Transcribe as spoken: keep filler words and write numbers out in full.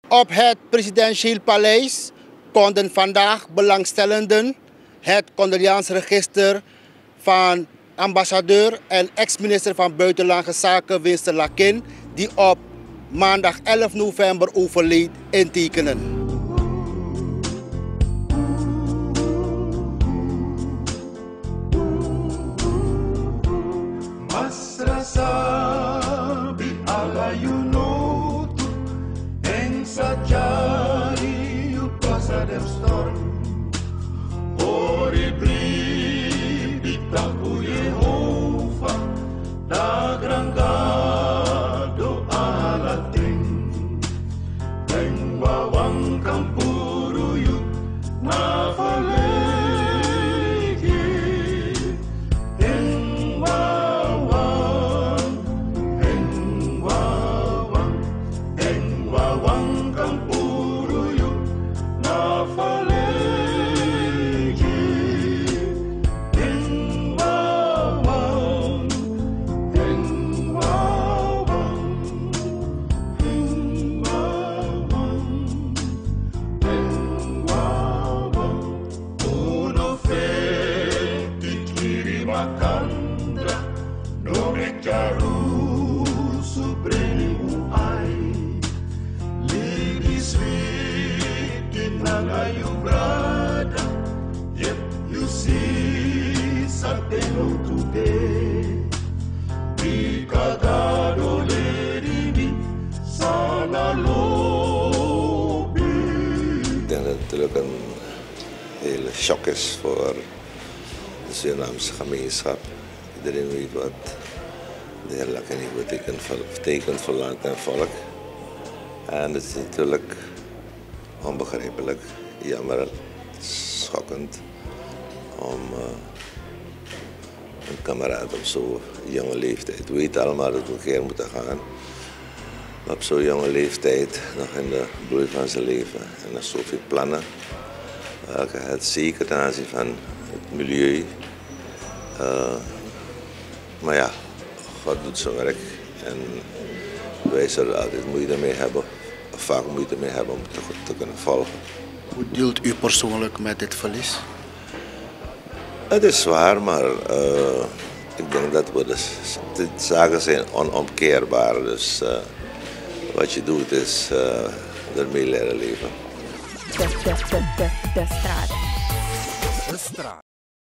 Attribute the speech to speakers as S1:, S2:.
S1: Op het presidentieel paleis konden vandaag belangstellenden het condoliansregister van ambassadeur en ex-minister van Buitenlandse Zaken Winston Lakin, die op maandag elf november overleed, intekenen.
S2: Ik denk dat het natuurlijk een hele shock is voor de Surinaamse gemeenschap. Iedereen weet wat de heer Lakin betekent, betekent voor land en volk. En het is natuurlijk onbegrijpelijk, jammer, schokkend om uh, een kameraad op zo'n jonge leeftijd. We weten allemaal dat we een keer moeten gaan. Maar op zo'n jonge leeftijd, nog in de bloei van zijn leven en nog zoveel plannen. Welke het zeker ten aanzien van het milieu. Uh, maar ja, God doet zijn werk en wij zullen altijd moeite mee hebben, of vaak moeite mee hebben om te, te kunnen volgen.
S1: Hoe deelt u persoonlijk met dit verlies?
S2: Het is zwaar, maar uh, ik denk dat we dus, de zaken zijn onomkeerbaar. Dus uh, wat je doet is uh, ermee leren leven.
S3: De, de, de, de, de straat.